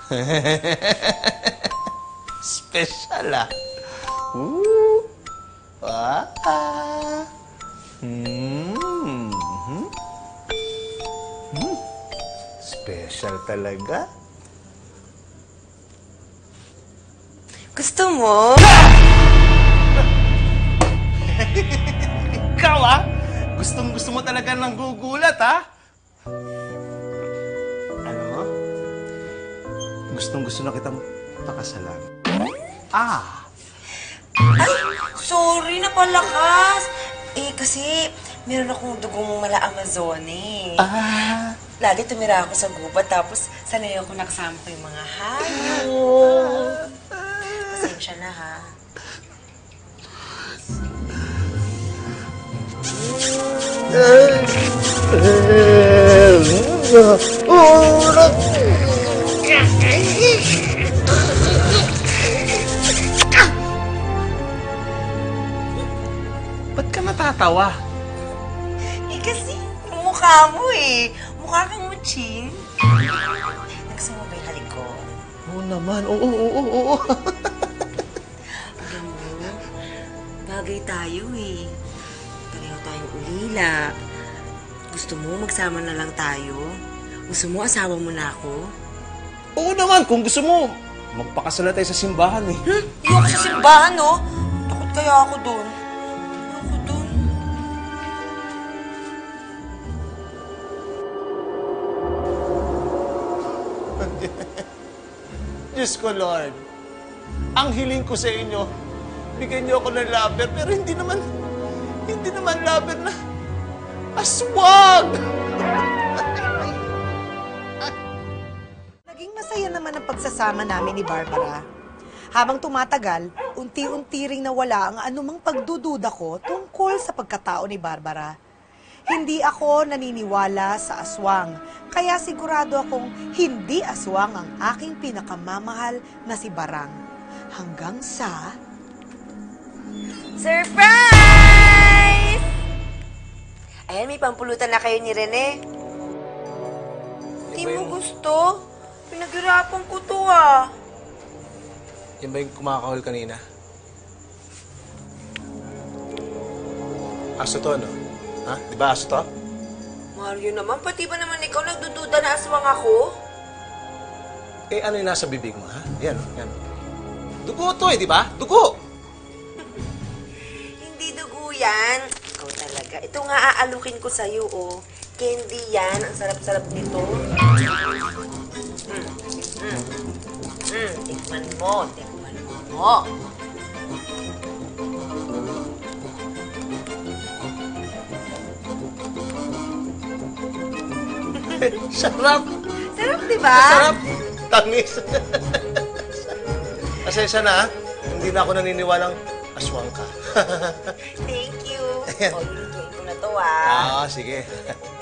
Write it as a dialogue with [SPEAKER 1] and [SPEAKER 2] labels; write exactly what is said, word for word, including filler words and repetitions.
[SPEAKER 1] Special, ah. Ooh. Ah. Mm. Hmm. Hmm. Special talaga.
[SPEAKER 2] Gusto mo?
[SPEAKER 1] Ikaw, ah. Gustong gusto mo talaga ng gugulat, ah. Ano mo? Gustong gusto na kitang pakasalan. Ah.
[SPEAKER 2] Ay, sorry, napalakas. Eh, kasi meron akong dugong mala Amazone.
[SPEAKER 1] Ah.
[SPEAKER 2] Lagi tumira ako sa gubat, tapos sanay ako nakasama ko yung mga hayop. Pasensya na, ha?
[SPEAKER 1] Ba't ka natatawa?
[SPEAKER 2] Eh, kasi yung mukha mo eh. Mukha kang muching. Gusto mo ba yung halik ko?
[SPEAKER 1] Oo naman. Oo, oo, oo, oo.
[SPEAKER 2] Alam mo, bagay tayo eh. Pareho tayong ulila. Gusto mo magsama na lang tayo? Gusto mo asawa mo na ako?
[SPEAKER 1] Oo naman. Kung gusto mo, magpakasala tayo sa simbahan eh.
[SPEAKER 2] Hmm? Ayoko sa simbahan, no? Takot kaya ako doon. Ayoko doon.
[SPEAKER 1] Diyos ko, Lord. Ang hiling ko sa inyo, bigyan niyo ako ng lover, pero hindi naman, hindi naman lover na aswang!
[SPEAKER 3] Naging masaya naman ang pagsasama namin ni Barbara. Habang tumatagal, unti-unti ring nawala ang anumang pagdududa ko tungkol sa pagkatao ni Barbara. Hindi ako naniniwala sa aswang, kaya sigurado akong hindi aswang ang aking pinakamamahal na si Barang. Hanggang sa...
[SPEAKER 2] Surprise! Ayan, may pampulutan na kayo ni Rene. Hindi mo gusto? Pinaghirapan ko to ah.
[SPEAKER 1] Yan ba yung kumakahol kanina? Aso to, ano? Ha? Di ba aso to?
[SPEAKER 2] Mario naman, pati ba naman ikaw nagdududa na aswang ako?
[SPEAKER 1] Eh, ano yung nasa bibig mo, ha? Yan, yan. Dugo to eh, di ba? Dugo!
[SPEAKER 2] Hindi dugo yan. Ikaw talaga. Ito nga aalukin ko sa'yo, oh. Candy yan. Ang sarap-sarap nito. Mm. Mm. Mm. Tikman mo. Tikman mo.
[SPEAKER 1] Sarap!
[SPEAKER 2] Sarap, di ba?
[SPEAKER 1] Sarap! Tamis! Asensya na, ha? Hindi na ako naniniwalang aswang ka.
[SPEAKER 2] Thank you.
[SPEAKER 1] Ayan.
[SPEAKER 2] O, lulutuin ko na to, ah.
[SPEAKER 1] Ah, sige.